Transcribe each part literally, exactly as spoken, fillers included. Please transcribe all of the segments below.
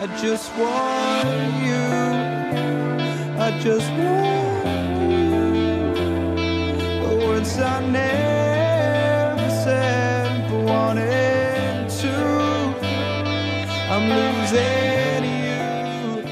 I just want you. I just want you. The words I never said but wanted to. I'm losing you.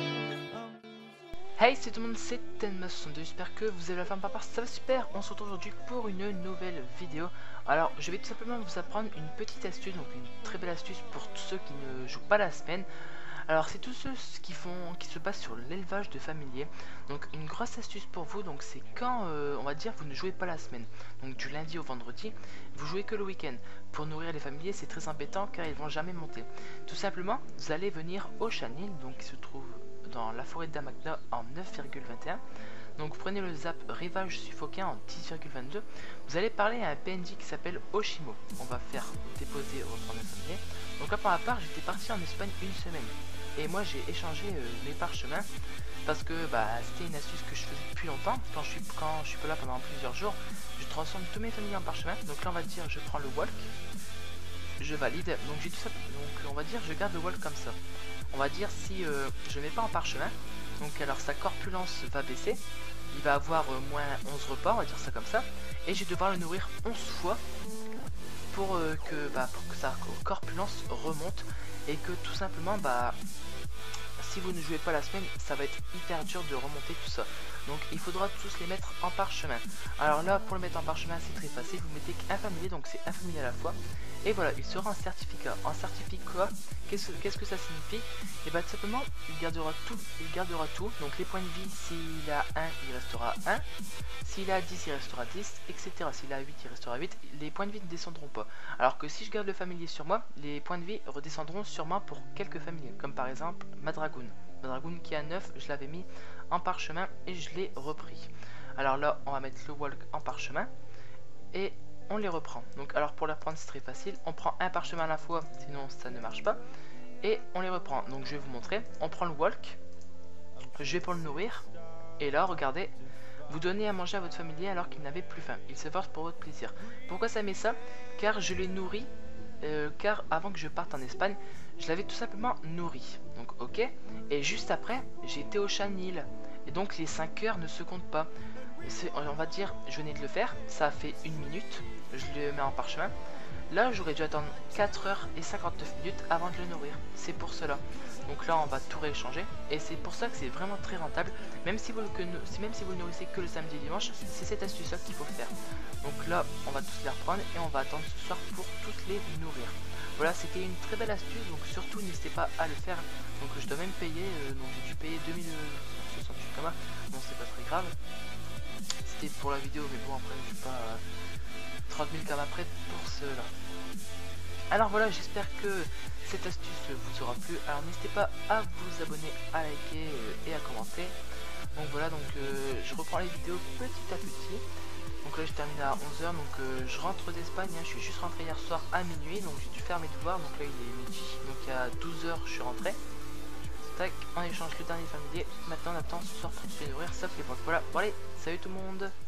Hey, c'est tout le monde, c'est Tenma soixante-deux, j'espère que vous avez la forme par part, ça va super. On se retrouve aujourd'hui pour une nouvelle vidéo. Alors, je vais tout simplement vous apprendre une petite astuce, donc une très belle astuce pour tous ceux qui ne jouent pas la semaine. Alors, c'est tous ceux qui font, qui se basent sur l'élevage de familiers. Donc, une grosse astuce pour vous, donc c'est quand, euh, on va dire, vous ne jouez pas la semaine. Donc, du lundi au vendredi, vous jouez que le week-end. Pour nourrir les familiers, c'est très embêtant car ils vont jamais monter. Tout simplement, vous allez venir au chenil, donc qui se trouve dans la forêt d'Amagna en neuf virgule vingt et un. Donc vous prenez le zap Rivage Suffoquin en dix virgule vingt-deux. Vous allez parler à un P N J qui s'appelle Oshimo. On va faire déposer et reprendre le familier. Donc là pour ma part, j'étais parti en Espagne une semaine. Et moi j'ai échangé euh, mes parchemins parce que bah, c'était une astuce que je faisais depuis longtemps. Quand je suis quand je suis pas là pendant plusieurs jours, je transforme tous mes familiers en parchemins. Donc là on va dire je prends le walk, je valide. Donc j'ai tout ça. Donc on va dire je garde le walk comme ça. On va dire si euh, je ne mets pas en parchemin, donc alors sa corpulence va baisser, il va avoir euh, moins onze repas, on va dire ça comme ça, et je vais devoir le nourrir onze fois pour, euh, que, bah, pour que sa corpulence remonte, et que tout simplement, bah, si vous ne jouez pas la semaine, ça va être hyper dur de remonter tout ça. Donc il faudra tous les mettre en parchemin. Alors là, pour le mettre en parchemin, c'est très facile, vous mettez qu'un familier, donc c'est un familier à la fois. Et voilà, il sera un certificat. Un certificat, qu'est-ce qu'est-ce que ça signifie? Et bah tout simplement, il gardera tout, il gardera tout. Donc les points de vie, s'il a un, il restera un. S'il a dix, il restera dix, et cetera. S'il a huit, il restera huit. Les points de vie ne descendront pas. Alors que si je garde le familier sur moi, les points de vie redescendront sur moi pour quelques familiers. Comme par exemple Madragoon. Madragoon qui a neuf, je l'avais mis en parchemin et je l'ai repris. Alors là, on va mettre le walk en parchemin et on les reprend. Donc alors pour les reprendre c'est très facile, on prend un parchemin à la fois, sinon ça ne marche pas, et on les reprend. Donc je vais vous montrer, on prend le walk, je vais pour le nourrir, et là regardez, vous donnez à manger à votre familier alors qu'il n'avait plus faim, il s'efforce pour votre plaisir. Pourquoi ça met ça? Car je l'ai nourri, euh, car avant que je parte en Espagne, je l'avais tout simplement nourri. Donc ok, et juste après, j'ai été au chenil, et donc les cinq heures ne se comptent pas. On va dire, je venais de le faire, ça a fait une minute, je le mets en parchemin. Là, j'aurais dû attendre quatre heures et cinquante-neuf minutes avant de le nourrir. C'est pour cela. Donc là, on va tout rééchanger. Et c'est pour ça que c'est vraiment très rentable. Même si, vous le, que, même si vous le nourrissez que le samedi et dimanche, c'est cette astuce-là qu'il faut faire. Donc là, on va tous les reprendre et on va attendre ce soir pour tous les nourrir. Voilà, c'était une très belle astuce. Donc surtout, n'hésitez pas à le faire. Donc je dois même payer. Euh, donc j'ai dû payer deux mille soixante-huit kamas. Bon, c'est pas très grave. C'était pour la vidéo, mais bon, après, je suis pas euh, trente mille kamas près pour cela. Alors voilà, j'espère que cette astuce vous aura plu. Alors n'hésitez pas à vous abonner, à liker euh, et à commenter. Donc voilà, donc euh, je reprends les vidéos petit à petit. Donc là je termine à onze heures, donc euh, je rentre d'Espagne, hein, je suis juste rentré hier soir à minuit, donc j'ai dû faire mes devoirs, donc là il est midi, donc à douze heures je suis rentré. Tac, on échange le dernier familier, maintenant on attend ce soir pour se nourrir, sauf les points. Voilà, bon allez, salut tout le monde.